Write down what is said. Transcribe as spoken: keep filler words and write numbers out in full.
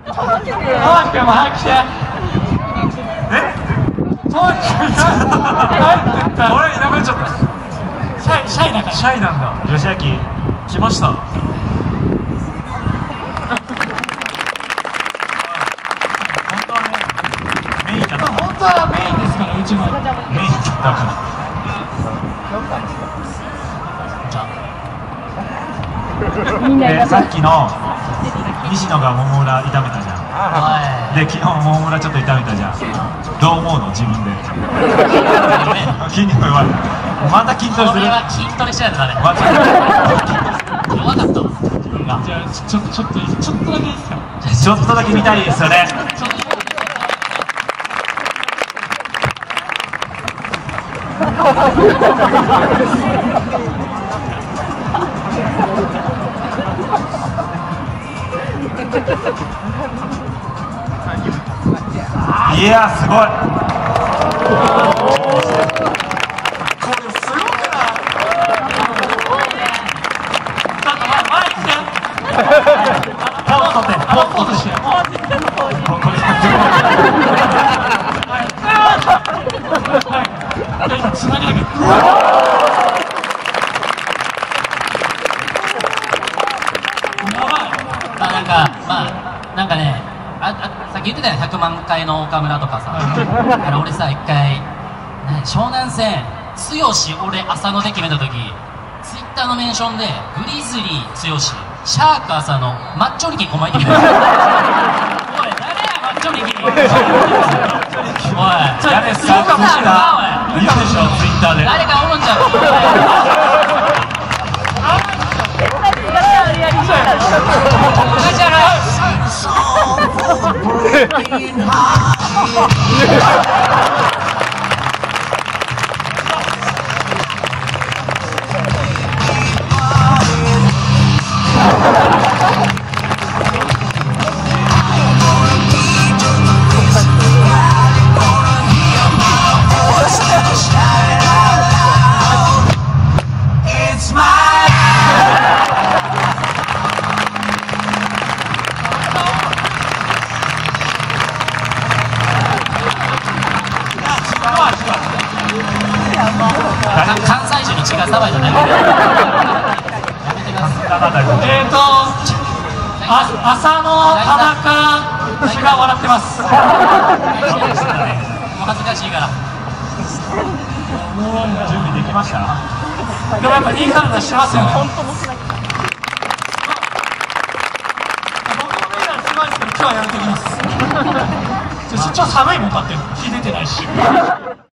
トウキ君も早く来て。 えトウキ君帰ってった。 俺いなくなっちゃった。 シャイシャイだから。 シャイなんだ。吉明来ました。本当はねメインだった。 本当はメインですから、うちのメインだから。でさっきの西野が桃裏炒めたじゃん。で昨日桃裏ちょっと炒めたじゃん。どう思うの自分で。筋肉弱い。また筋トレする。 これは筋トレしないとダメ。 また弱かった。 じゃあちょっとちょっとちょっとだけいいですか。 ちょっとだけ見たいですよね。いやすごい。 これすごくない？ちょっと前前来て。 ポーズ取って。 ポーズして。 ここにはい。つなぎだけ。やばい。 まあなんかまあなんかね、ああさっき言ってたよ、ひゃくまん回の岡村とかさ。あれ俺さ一回湘南戦剛俺浅野で決めた時、ツイッターのメンションでグリズリー剛シャーク浅野マッチョリキこまいてきた。おい誰やマッチョリキ。おい誰ですか。 かもしれない。 いるでしょツイッターで。 誰かおるんちゃう。関西人に血が騒いだだけで。やめてください。 えーとあ浅野田中氏が笑ってます。 もう恥ずかしいから。 準備できました。 でもやっぱいい体してますよね。僕の目がすごいんですけど今日はやめておきます。ちょっと寒いもんだって日出てないし。